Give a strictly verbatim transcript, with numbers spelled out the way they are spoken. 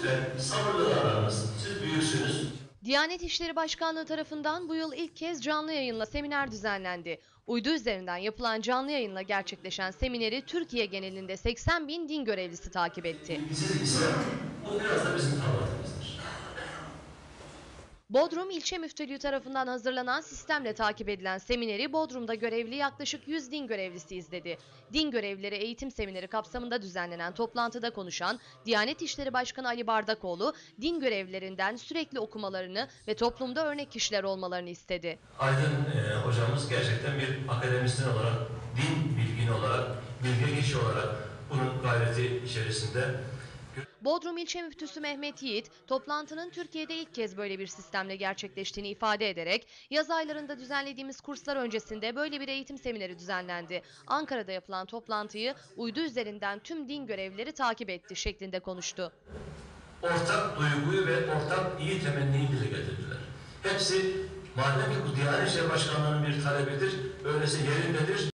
lütfen sabırlı davranınız. Siz büyüksünüz. Diyanet İşleri Başkanlığı tarafından bu yıl ilk kez canlı yayınla seminer düzenlendi. Uydu üzerinden yapılan canlı yayınla gerçekleşen semineri Türkiye genelinde seksen bin din görevlisi takip etti. Siz ise bu biraz da bizim tavırımızdır. Bodrum İlçe Müftülüğü tarafından hazırlanan sistemle takip edilen semineri Bodrum'da görevli yaklaşık yüz din görevlisi izledi. Din görevlileri eğitim semineri kapsamında düzenlenen toplantıda konuşan Diyanet İşleri Başkanı Ali Bardakoğlu, din görevlilerinden sürekli okumalarını ve toplumda örnek kişiler olmalarını istedi. Aydın e, hocamız gerçekten bir akademisyen olarak, din bilgini olarak, bilge kişi olarak bunun gayreti içerisinde. Bodrum İlçe Müftüsü Mehmet Yiğit, toplantının Türkiye'de ilk kez böyle bir sistemle gerçekleştiğini ifade ederek, yaz aylarında düzenlediğimiz kurslar öncesinde böyle bir eğitim semineri düzenlendi. Ankara'da yapılan toplantıyı uydu üzerinden tüm din görevlileri takip etti şeklinde konuştu. Ortak duyguyu ve ortak iyi temenniyi dile getirdiler. Hepsi madem ki bu Diyanet İşleri Başkanlığı'nın bir talebidir, öyleyse yerindedir.